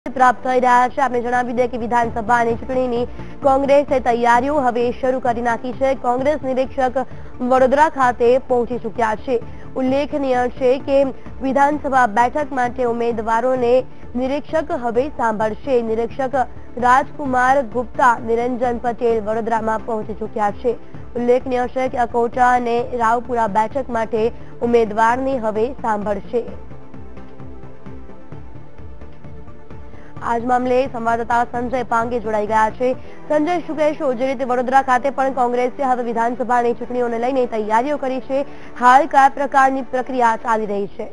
प्राप्त થઈ રહ્યા છે। આપણે જણાવી દઈએ કે વિધાનસભાની ચૂંટણીની કોંગ્રેસે તૈયારીઓ હવે શરૂ કરી નાખી છે। કોંગ્રેસ નિરીક્ષક વડોદરા ખાતે પહોંચી ચૂક્યા છે। ઉલ્લેખનીય છે કે વિધાનસભા બેઠક માટે ઉમેદવારોને નિરીક્ષક હવે સાંભળશે। નિરીક્ષક રાજકુમાર ગુપ્તા નિરંજન પટેલ વડોદરામાં પહોંચી ચૂક્યા છે। ઉલ્લેખનીય છે કે અકોટા અને રાવપુરા બેઠક માટે ઉમેદવારને હવે સાંભળશે। आज मामले संवाददाता संजय पांगे जोड़ाई गया है। संजय, શું કહેશો? જે રીતે વડોદરા ખાતે પણ કોંગ્રેસે હવે વિધાનસભાની ચૂંટણીઓને લઈને તૈયારીઓ કરી છે, હાલ કયા પ્રકારની પ્રક્રિયા ચાલી રહી છે?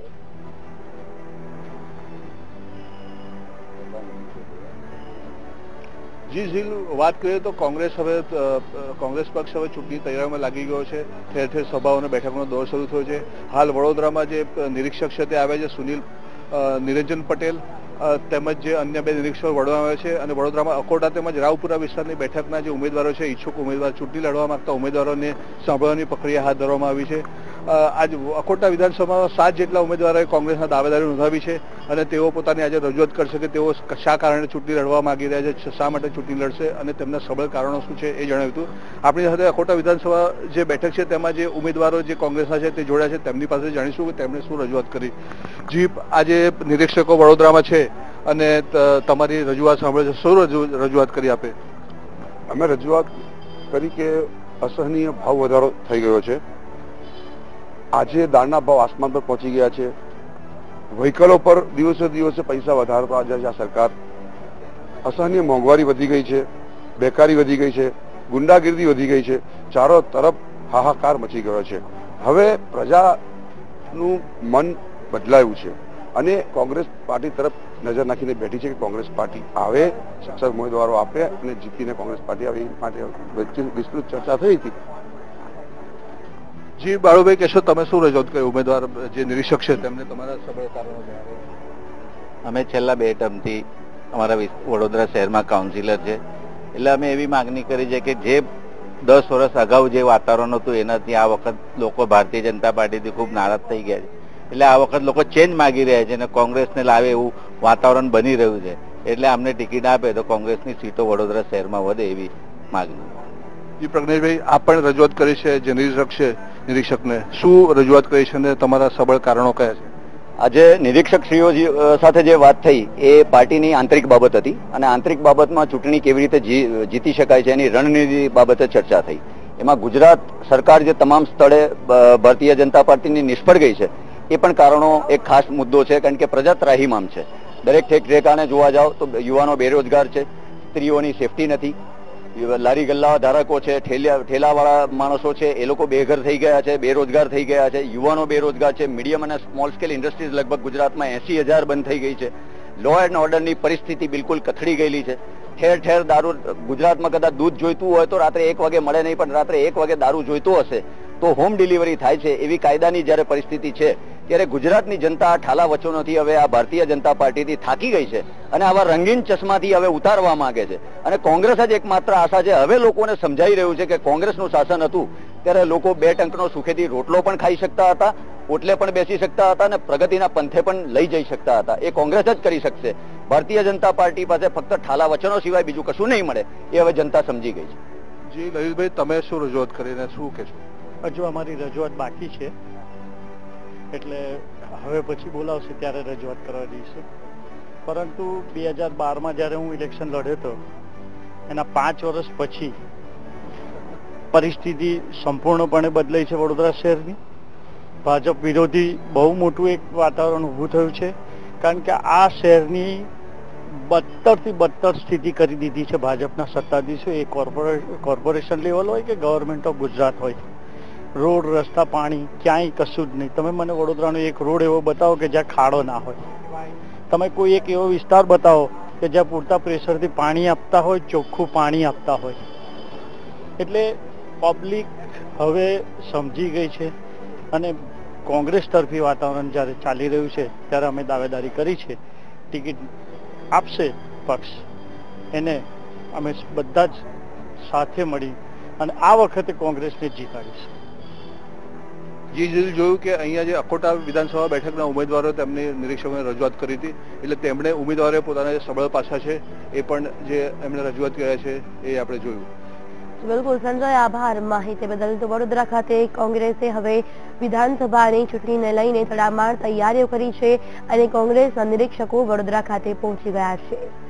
જી ઝીલ, વાત કરીએ તો કોંગ્રેસ પક્ષ હવે ચૂંટણી તૈયારીમાં લાગી ગયો છે। ઠેર ઠેર સભાઓ અને બેઠકોનો દોર શરૂ થયો છે। હાલ વડોદરામાં જે નિરીક્ષક છે તે આવ્યા છે, સુનિલ નિરંજન પટેલ તેમજ જે અન્ય બે નિરીક્ષકો વડવામાં આવે છે અને વડોદરામાં અકોટા તેમજ રાવપુરા વિસ્તારની બેઠકના જે ઉમેદવારો છે, ઈચ્છુક ઉમેદવાર, ચૂંટણી લડવા માંગતા ઉમેદવારોને સાંભળવાની પ્રક્રિયા હાથ ધરવામાં આવી છે। આજ અકોટા વિધાનસભામાં 7 જેટલા ઉમેદવારોએ કોંગ્રેસના દાવેદારી નોંધાવી છે અને તેઓ પોતાની આજે રજૂઆત કરશે કે તેઓ શા કારણે ચૂંટણી લડવા માંગી રહ્યા છે, શા માટે ચૂંટણી લડશે અને તેમના સબળ કારણો શું છે એ જણાવ્યું હતું। આપણી સાથે અકોટા વિધાનસભા જે બેઠક છે તેમાં જે ઉમેદવારો જે કોંગ્રેસના છે તે જોડ્યા છે, તેમની પાસે જાણીશું કે તેમણે શું રજૂઆત કરી। જી, આજે નિરીક્ષકો વડોદરામાં છે અને તમારી રજૂઆત સાંભળે છે, શું રજૂઆત કરી આપે? અમે રજૂઆત કરી કે અસહનીય ભાવ વધારો થઈ ગયો છે। આજે દાળના ભાવ આસમાન પર પહોંચી ગયા છે। વ્હીકલો પર દિવસે દિવસે પૈસા વધારતા જાય છે આ સરકાર। અસહનીય મોંઘવારી વધી ગઈ છે, બેકારી વધી ગઈ છે, ગુંડાગીરી વધી ગઈ છે, ચારો તરફ હાહાકાર મચી ગયો છે। હવે પ્રજાનું મન બદલાયું છે અને કોંગ્રેસ પાર્ટી તરફ નજર નાખીને બેઠી છે કે કોંગ્રેસ પાર્ટી આવે, સક્ષમ ઉમેદવારો આપે અને જીતીને કોંગ્રેસ પાર્ટી આવે। એ માટે વિસ્તૃત ચર્ચા થઈ હતી। જી બાળુભાઈ, કહેશો તમે શું રજૂઆત કરી? ઉમેદવાર જે નિરીક્ષક છે તેમને તમારા સબળ કારણો જણાવ્યા? અમે છેલ્લા 2 ટર્મથી અમારા વડોદરા શહેરમાં કાઉન્સિલર છે, એટલે અમે એવી માંગણી કરી છે કે જે 10 વર્ષ અગાઉ જે વાતાવરણ હતું એનાથી આ વખત લોકો ભારતીય જનતા પાર્ટીથી ખૂબ નારાજ થઈ ગયા છે। એટલે આ વખત લોકો ચેન્જ માગી રહ્યા છે અને કોંગ્રેસને લાવે એવું વાતાવરણ બની રહ્યું છે। એટલે અમને ટિકિટ આપે તો કોંગ્રેસની સીટો વડોદરા શહેરમાં વધે એવી માંગણી। જી પ્રજ્ઞેશભાઈ, આપ પણ રજૂઆત કરી છે, જે નિરીક્ષક છે નિરીક્ષકને શું રજૂઆત કરી છે અને તમારા સબળ કારણો કયા છે? આજે નિરીક્ષકશ્રીઓ સાથે જે વાત થઈ એ પાર્ટીની આંતરિક બાબત હતી અને આંતરિક બાબતમાં ચૂંટણી કેવી રીતે જીતી શકાય છે એની રણનીતિ બાબતે ચર્ચા થઈ। એમાં ગુજરાત સરકાર જે તમામ સ્થળે ભારતીય જનતા પાર્ટીની નિષ્ફળ ગઈ છે એ પણ કારણો એક ખાસ મુદ્દો છે, કારણ કે પ્રજા ત્રાહિમામ છે। દરેક ઠેકાણે જોવા જાવ તો યુવાનો બેરોજગાર છે, સ્ત્રીઓની સેફટી નથી, લારી ગલ્લા ધારકો છે, ઠેલાવાળા માણસો છે એ લોકો બેઘર થઈ ગયા છે, બેરોજગાર થઈ ગયા છે, યુવાનો બેરોજગાર છે, મીડિયમ અને સ્મોલ સ્કેલ ઇન્ડસ્ટ્રીઝ લગભગ ગુજરાતમાં 80,000 બંધ થઈ ગઈ છે, લો એન્ડ ઓર્ડરની પરિસ્થિતિ બિલકુલ કથળી ગયેલી છે। ઠેર ઠેર દારૂ, ગુજરાતમાં કદાચ દૂધ જોઈતું હોય તો રાત્રે 1 વાગે મળે નહીં, પણ રાત્રે 1 વાગે દારૂ જોઈતો હશે તો હોમ ડિલિવરી થાય છે। એવી કાયદાની જયારે પરિસ્થિતિ છે ત્યારે ગુજરાતની જનતા આ ઠાલા વચનોથી હવે આ ભારતીય જનતા પાર્ટીથી થાકી ગઈ છે અને આવા રંગીન ચશ્માથી હવે ઉતારવા માંગે છે અને કોંગ્રેસ જ એકમાત્ર આશા છે। હવે લોકોને સમજાઈ રહ્યું છે કે કોંગ્રેસનું શાસન હતું ત્યારે લોકો 2 ટંકનો સુખેથી રોટલો પણ ખાઈ શકતા હતા, ઓટલે પણ બેસી શકતા હતા અને પ્રગતિના પંથે પણ લઈ જઈ શકતા હતા। એ કોંગ્રેસ જ કરી શકશે। ભારતીય જનતા પાર્ટી પાસે ફક્ત ઠાલા વચનો સિવાય બીજું કશું નહીં મળે, એ હવે જનતા સમજી ગઈ છે। જી લલિતભાઈ, તમે શું રજૂઆત કરીને શું કહેશો? હજુ અમારી રજૂઆત બાકી છે, એટલે હવે પછી બોલાવશે ત્યારે રજૂઆત કરવા જઈશું। પરંતુ 2012માં જ્યારે હું ઇલેક્શન લડ્યો હતો એના 5 વર્ષ પછી પરિસ્થિતિ સંપૂર્ણપણે બદલાઈ છે વડોદરા શહેરની। ભાજપ વિરોધી બહુ મોટું એક વાતાવરણ ઊભું થયું છે, કારણ કે આ શહેરની બદતરથી બદતર સ્થિતિ કરી દીધી છે ભાજપના સત્તાધીશો। એ કોર્પોરેશન લેવલ હોય કે ગવર્મેન્ટ ઓફ ગુજરાત હોય, રોડ, રસ્તા, પાણી ક્યાંય કશું જ નહીં। તમે મને વડોદરાનો એક રોડ એવો બતાવો કે જ્યાં ખાડો ના હોય, તમે કોઈ એક એવો વિસ્તાર બતાવો કે જ્યાં પૂરતા પ્રેશરથી પાણી આપતા હોય, ચોખ્ખું પાણી આપતા હોય। એટલે પબ્લિક હવે સમજી ગઈ છે અને કોંગ્રેસ તરફી વાતાવરણ જ્યારે ચાલી રહ્યું છે ત્યારે અમે દાવેદારી કરી છે ટિકિટ આપશે પક્ષ, એને અમે બધા જ સાથે મળી અને આ વખતે કોંગ્રેસને જીતાડીશું। જોયું કે અહીંયા જે અકોટા વિધાનસભા બેઠકના ઉમેદવારો તેમની નિરીક્ષકોને રજૂઆત કરી હતી, એટલે તેમણે ઉમેદવારોએ પોતાના જે સબળ પાછા છે એ પણ જે એમણે રજૂઆત કર્યા છે એ આપણે જોયું. બિલકુલ સંજય, આભાર માહિતી બદલ. તો વડોદરા ખાતે કોંગ્રેસે હવે વિધાનસભાની ચૂંટણીને લઈને તડામાર તૈયારીઓ કરી છે અને કોંગ્રેસના નિરીક્ષકો વડોદરા ખાતે પહોંચી ગયા છે.